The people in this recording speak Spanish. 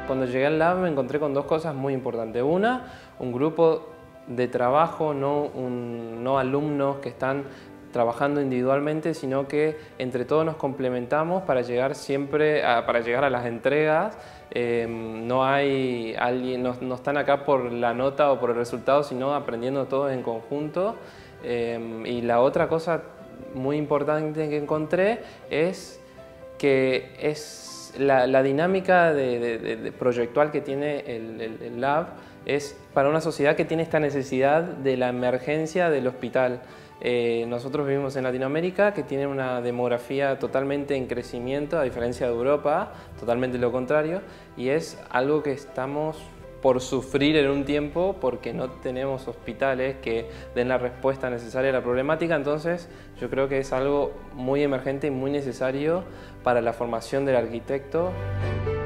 Cuando llegué al lab me encontré con dos cosas muy importantes. Una, un grupo de trabajo, no alumnos que están trabajando individualmente, sino que entre todos nos complementamos para llegar para llegar a las entregas. No hay alguien, no están acá por la nota o por el resultado, sino aprendiendo todos en conjunto. Y la otra cosa muy importante que encontré es que es la dinámica proyectual que tiene el lab es para una sociedad que tiene esta necesidad de la emergencia del hospital. Nosotros vivimos en Latinoamérica, que tiene una demografía totalmente en crecimiento, a diferencia de Europa, totalmente lo contrario, y es algo que estamos por sufrir en un tiempo porque no tenemos hospitales que den la respuesta necesaria a la problemática. Entonces yo creo que es algo muy emergente y muy necesario para la formación del arquitecto.